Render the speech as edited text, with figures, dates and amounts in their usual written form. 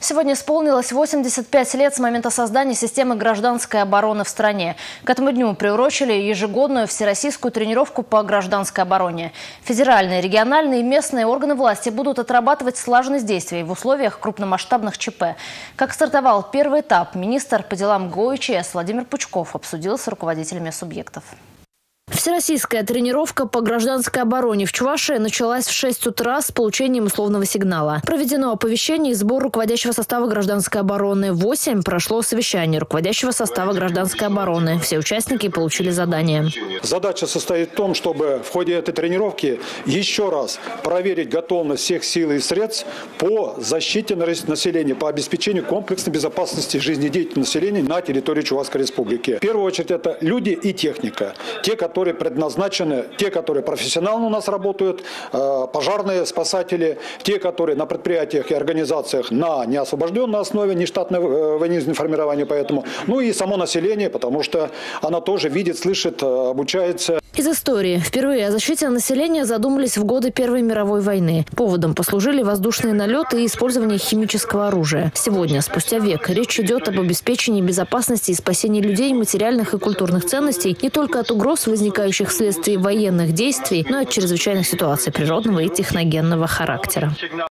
Сегодня исполнилось 85 лет с момента создания системы гражданской обороны в стране. К этому дню приурочили ежегодную всероссийскую тренировку по гражданской обороне. Федеральные, региональные и местные органы власти будут отрабатывать слаженность действий в условиях крупномасштабных ЧП. Как стартовал первый этап, министр по делам ГО/ЧС Владимир Пучков обсудил с руководителями субъектов. Всероссийская тренировка по гражданской обороне в Чувашии началась в 6 утра с получением условного сигнала. Проведено оповещение и сбор руководящего состава гражданской обороны. В 8 прошло совещание руководящего состава гражданской обороны. Все участники получили задание. Задача состоит в том, чтобы в ходе этой тренировки еще раз проверить готовность всех сил и средств по защите населения, по обеспечению комплексной безопасности жизнедеятельности населения на территории Чувашской Республики. В первую очередь это люди и техника. Те, которые предназначены, те, которые профессионально у нас работают, пожарные, спасатели, те, которые на предприятиях и организациях на неосвобожденной основе, нештатное военизм формирования, поэтому, ну и само население, потому что оно тоже видит, слышит, обучается. Из истории. Впервые о защите населения задумались в годы Первой мировой войны. Поводом послужили воздушные налеты и использование химического оружия. Сегодня, спустя век, речь идет об обеспечении безопасности и спасении людей, материальных и культурных ценностей не только от угроз, возникающих вследствие военных действий, но и от чрезвычайных ситуаций природного и техногенного характера.